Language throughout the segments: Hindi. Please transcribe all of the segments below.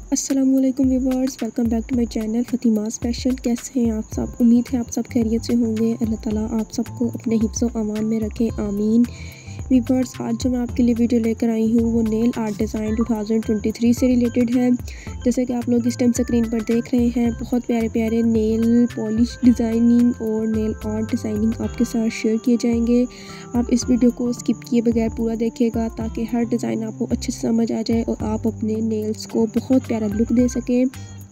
अस्सलामुअलैकुम viewers, welcome back to my channel Fatima special. कैसे हैं आप सब? उम्मीद है आप सब खैरियत से होंगे। अल्लाह ताला आप सबको अपने हिफ्ज़ व अमान में रखे, आमीन। व्यूअर्स, आज जो मैं आपके लिए वीडियो लेकर आई हूँ वो नेल आर्ट डिज़ाइन 2023 से रिलेटेड है। जैसे कि आप लोग इस टाइम स्क्रीन पर देख रहे हैं, बहुत प्यारे प्यारे नेल पॉलिश डिज़ाइनिंग और नेल आर्ट डिज़ाइनिंग आपके साथ शेयर किए जाएंगे। आप इस वीडियो को स्किप किए बगैर पूरा देखिएगा ताकि हर डिज़ाइन आपको अच्छे से समझ आ जाए और आप अपने नेल्स को बहुत प्यारा लुक दे सकें।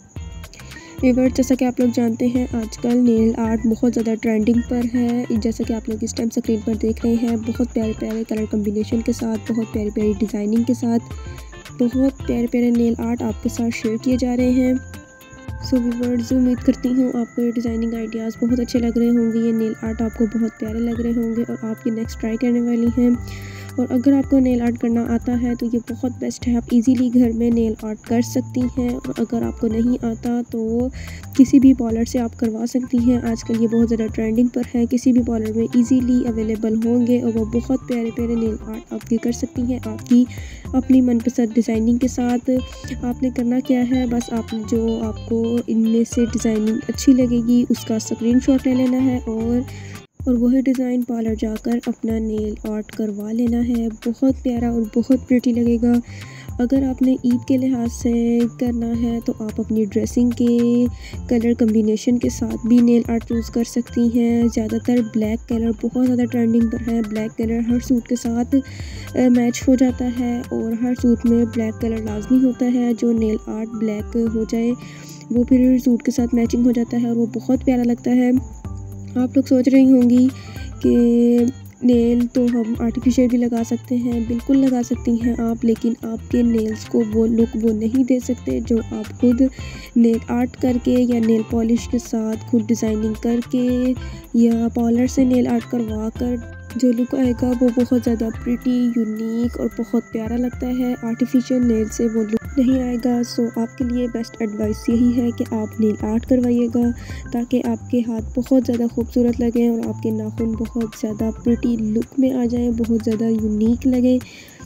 व्यूअर्स, जैसा कि आप लोग जानते हैं, आजकल नेल आर्ट बहुत ज़्यादा ट्रेंडिंग पर है। जैसा कि आप लोग इस टाइम स्क्रीन पर देख रहे हैं, बहुत प्यारे प्यारे कलर कॉम्बिनेशन के साथ, बहुत प्यारी प्यारी डिज़ाइनिंग के साथ, बहुत प्यारे प्यारे नेल आर्ट आपके साथ शेयर किए जा रहे हैं। सो व्यूअर्स, उम्मीद करती हूँ आपको ये डिज़ाइनिंग आइडियाज़ बहुत अच्छे लग रहे होंगे, ये नेल आर्ट आपको बहुत प्यारे लग रहे होंगे और आप ये नेक्स्ट ट्राई करने वाली हैं। और अगर आपको नेल आर्ट करना आता है तो ये बहुत बेस्ट है, आप इजीली घर में नेल आर्ट कर सकती हैं। और अगर आपको नहीं आता तो किसी भी पार्लर से आप करवा सकती हैं। आजकल ये बहुत ज़्यादा ट्रेंडिंग पर है, किसी भी पार्लर में इजीली अवेलेबल होंगे और वो बहुत प्यारे प्यारे नेल आर्ट आपके कर सकती हैं आपकी अपनी मनपसंद डिज़ाइनिंग के साथ। आपने करना क्या है, बस आप जो आपको इनमें से डिज़ाइनिंग अच्छी लगेगी उसका स्क्रीनशॉट ले लेना है और वही डिज़ाइन पार्लर जाकर अपना नेल आर्ट करवा लेना है। बहुत प्यारा और बहुत प्रिटी लगेगा। अगर आपने ईद के लिहाज से करना है तो आप अपनी ड्रेसिंग के कलर कॉम्बिनेशन के साथ भी नेल आर्ट यूज़ कर सकती हैं। ज़्यादातर ब्लैक कलर बहुत ज़्यादा ट्रेंडिंग पर है। ब्लैक कलर हर सूट के साथ मैच हो जाता है और हर सूट में ब्लैक कलर लाजमी होता है। जो नेल आर्ट ब्लैक हो जाए वो फिर सूट के साथ मैचिंग हो जाता है और वो बहुत प्यारा लगता है। आप लोग सोच रही होंगी कि नेल तो हम आर्टिफिशियल भी लगा सकते हैं। बिल्कुल लगा सकती हैं आप, लेकिन आपके नेल्स को वो लुक वो नहीं दे सकते जो आप खुद नेल आर्ट करके या नेल पॉलिश के साथ खुद डिज़ाइनिंग करके या पार्लर से नेल आर्ट करवा कर जो लुक आएगा वो बहुत ज़्यादा प्रिटी, यूनिक और बहुत प्यारा लगता है। आर्टिफिशियल नेल से वो लुक नहीं आएगा। सो आपके लिए बेस्ट एडवाइस यही है कि आप नेल आर्ट करवाइएगा ताकि आपके हाथ बहुत ज़्यादा खूबसूरत लगें और आपके नाखून बहुत ज़्यादा प्रिटी लुक में आ जाएं, बहुत ज़्यादा यूनिक लगें।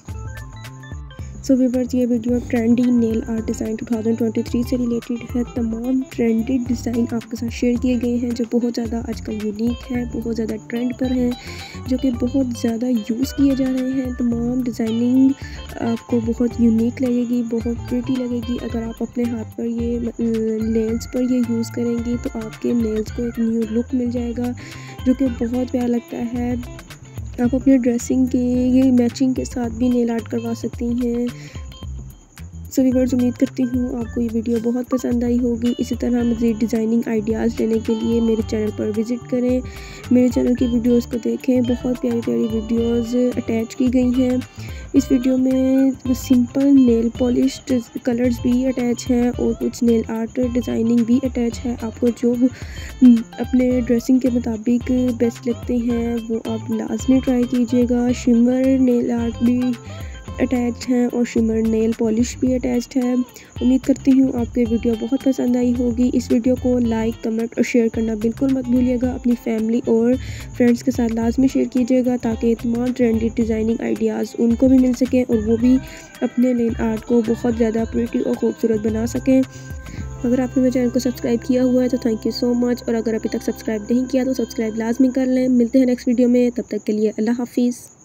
सो व्यूअर्स, ये video trendy nail art design 2023 से रिलेटेड है। तमाम ट्रेंडेड डिज़ाइन आपके साथ शेयर किए गए हैं जो बहुत ज़्यादा आजकल यूनिक है, बहुत ज़्यादा ट्रेंड पर हैं, जो कि बहुत ज़्यादा यूज़ किए जा रहे हैं। तमाम डिज़ाइनिंग आपको बहुत यूनिक लगेगी, बहुत प्रिटी लगेगी। अगर आप अपने हाथ पर ये नेल्स पर ये यूज़ करेंगी तो आपके नेल्स को एक न्यू लुक मिल जाएगा जो कि बहुत प्यारा लगता है। आप अपने ड्रेसिंग के ये मैचिंग के साथ भी नेल आर्ट करवा सकती हैं। सो व्यूअर्स, उम्मीद करती हूँ आपको ये वीडियो बहुत पसंद आई होगी। इसी तरह मज़ीद डिज़ाइनिंग आइडियाज़ लेने के लिए मेरे चैनल पर विज़िट करें, मेरे चैनल की वीडियोस को देखें। बहुत प्यारी प्यारी वीडियोस अटैच की गई हैं। इस वीडियो में सिंपल नेल पॉलिश कलर्स भी अटैच हैं और कुछ नेल आर्ट डिज़ाइनिंग भी अटैच है। आपको जो अपने ड्रेसिंग के मुताबिक बेस्ट लगते हैं वो आप लाजमी ट्राई कीजिएगा। शिमर नेल आर्ट भी अटैच हैं और शिमर नेल पॉलिश भी अटैच्ड है। उम्मीद करती हूँ आपको ये वीडियो बहुत पसंद आई होगी। इस वीडियो को लाइक, कमेंट और शेयर करना बिल्कुल मत भूलिएगा। अपनी फैमिली और फ्रेंड्स के साथ लाजमी शेयर कीजिएगा ताकि तमाम ट्रेंडी डिज़ाइनिंग आइडियाज़ उनको भी मिल सकें और वो भी अपने नेल आर्ट को बहुत ज़्यादा प्रिटी और ख़ूबसूरत बना सकें। अगर आपने मेरे चैनल को सब्सक्राइब किया हुआ है तो थैंक यू सो मच, और अगर अभी तक सब्सक्राइब नहीं किया तो सब्सक्राइब लाजमी कर लें। मिलते हैं नेक्स्ट वीडियो में, तब तक के लिए अल्लाह हाफिज़।